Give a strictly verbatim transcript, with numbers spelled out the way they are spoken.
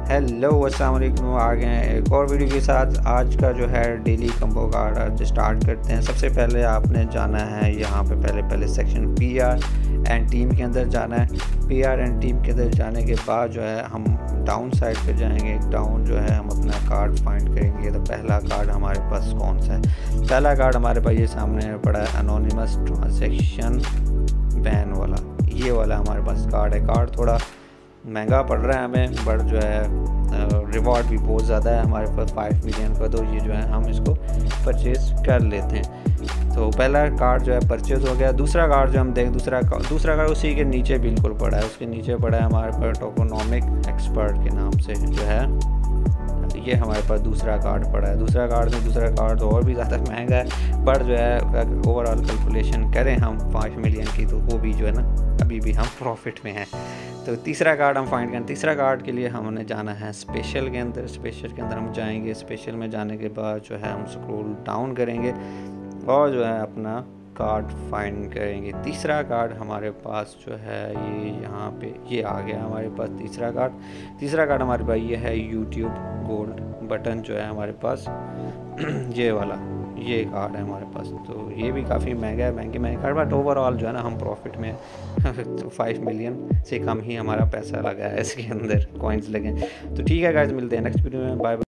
Hello अस्सलाम वालेकुम, आ गए हैं एक और वीडियो के साथ। आज का जो है डेली कम्बो कार्ड आज स्टार्ट करते हैं। सबसे पहले आपने जाना है यहाँ पे पहले पहले section P R and team के अंदर जाना है। पी आर एंड टीम के अंदर जाने के बाद जो है हम डाउन साइड पे जाएंगे। डाउन जो है हम अपना कार्ड फाइंड करेंगे। तो पहला कार्ड हमारे पास कौन सा है? पहला कार्ड हमारे पास ये सामने पड़ा है, अनोनिमस ट्रांजेक्शन बैन वाला। ये वाला हमारे पास कार्ड है। कार्ड थोड़ा महंगा पड़ रहा है हमें, बट जो है रिवॉर्ड भी बहुत ज़्यादा है हमारे पास फाइव मिलियन का। तो ये जो है हम इसको परचेज़ कर लेते हैं। तो पहला कार्ड जो है परचेज़ हो गया। दूसरा कार्ड जो हम देख दूसरा दूसरा कार्ड उसी के नीचे बिल्कुल पड़ा है। उसके नीचे पड़ा है हमारे पास टोकोनॉमिक एक्सपर्ट के नाम से जो है ये हमारे पास दूसरा कार्ड पड़ा है। दूसरा कार्ड में दूसरा कार्ड तो और भी ज़्यादा महंगा है, बट जो है ओवरऑल कैलकुलेशन करें हम पाँच मिलियन की, तो वो भी जो है ना अभी भी हम प्रॉफिट में हैं। तो तीसरा कार्ड हम फाइंड करें। तीसरा कार्ड के लिए हमने जाना है स्पेशल के अंदर। स्पेशल के अंदर हम जाएंगे। स्पेशल में जाने के बाद जो है हम स्क्रॉल डाउन करेंगे और जो है अपना कार्ड फाइंड करेंगे। तीसरा कार्ड हमारे पास जो है ये यहाँ पे ये आ गया हमारे पास तीसरा कार्ड। तीसरा कार्ड हमारे पास ये है यूट्यूब गोल्ड बटन जो है हमारे पास ये वाला ये कार्ड है हमारे पास। तो ये भी काफ़ी महंगा है, महंगे महंगे कार्ड, बट ओवरऑल जो है ना हम प्रॉफिट में तो फाइव मिलियन से कम ही हमारा पैसा लगा है इसके अंदर, कॉइन्स लगे। तो ठीक है गाइस, मिलते हैं नेक्स्ट वीडियो में। Bye bye.